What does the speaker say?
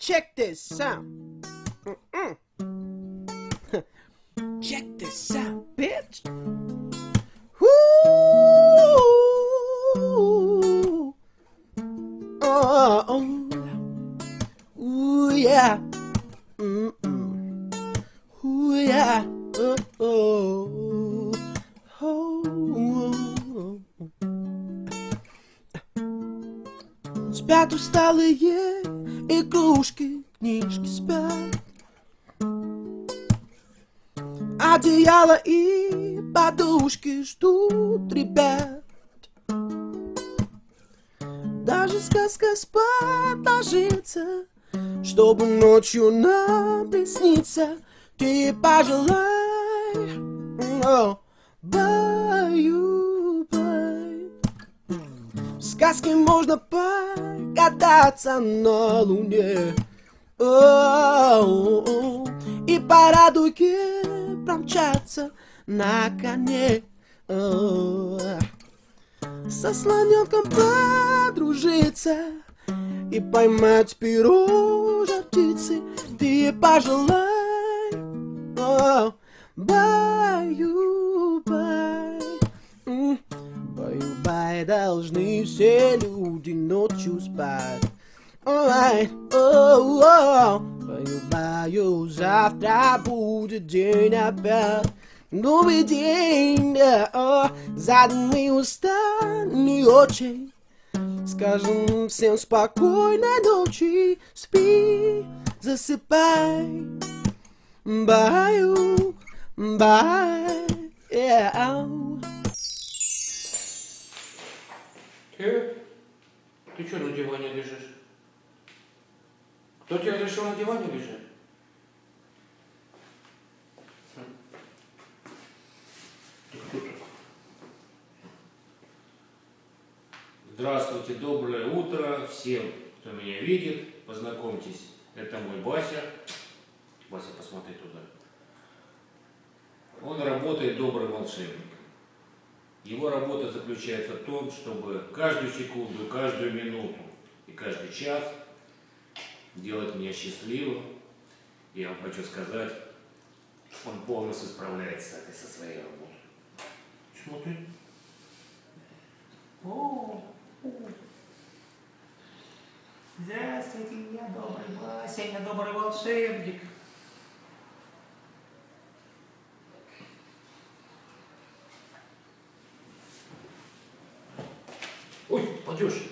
Check this out. Check this out, bitch. Woo! Oh, ooh, yeah. Ooh, yeah. Oh. Спят усталые игрушки, книжки спят. Одеяло и подушки ждут ребят. Даже сказка спать ложится, чтобы ночью нам присниться. Ты пожелай, баю-бай. В сказке можно покататься на луне. И по радуге промчаться на коне. Со слоненком подружиться и поймать перо жар птицы. Ты пожелай, баю-бай. Баю-бай, должны все люди ночью спать. Баю-баю, завтра будет день опять. Новый день, заданный устами очень. Скажем всем спокойной ночи, спи, засыпай. Баю, бай, Ты что на диване лежишь? Кто тебе разрешил на диване лежать? Здравствуйте, доброе утро всем, кто меня видит. Познакомьтесь, это мой Бася. Бася, посмотри туда. Он работает добрым волшебником. Его работа заключается в том, чтобы каждую секунду, каждую минуту и каждый час делать меня счастливым. Я вам хочу сказать, он полностью справляется со своей работой. Смотри. Здравствуйте, я добрый Вася, я добрый волшебник. Ой, Падюш.